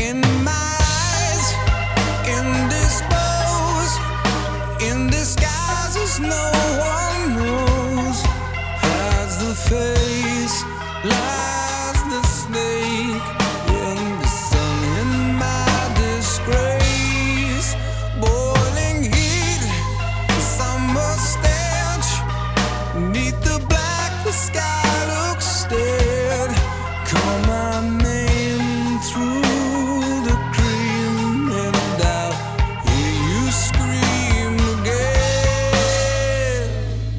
in my eyes, indisposed, in disguises no one knows. Hides the face, lies the snake in the sun, in my disgrace. Boiling heat, summer stench, neath the black the sky looks dead. Call my name through the cream, and I'll hear you scream again.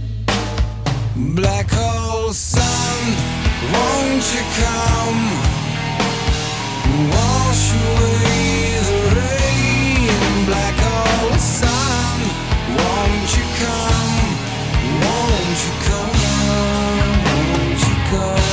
Black hole sun, won't you come, wash away the rain. Black hole sun, won't you come, won't you come, won't you come.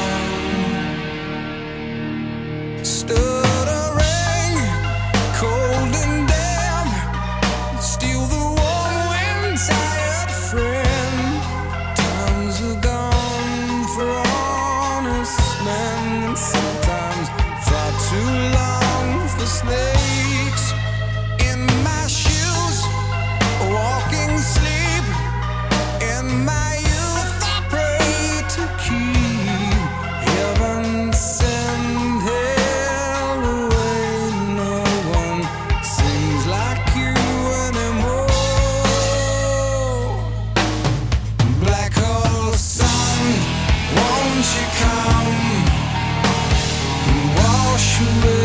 Stuttering, cold and damp, steal the warm wind, tired friend. Times are gone for honest men, and sometimes far too long for snakes. In my shoes, walking sleep, in my youth I pray to keep heaven send hell away. No one sings like you anymore. Black hole sun, won't you come, wash away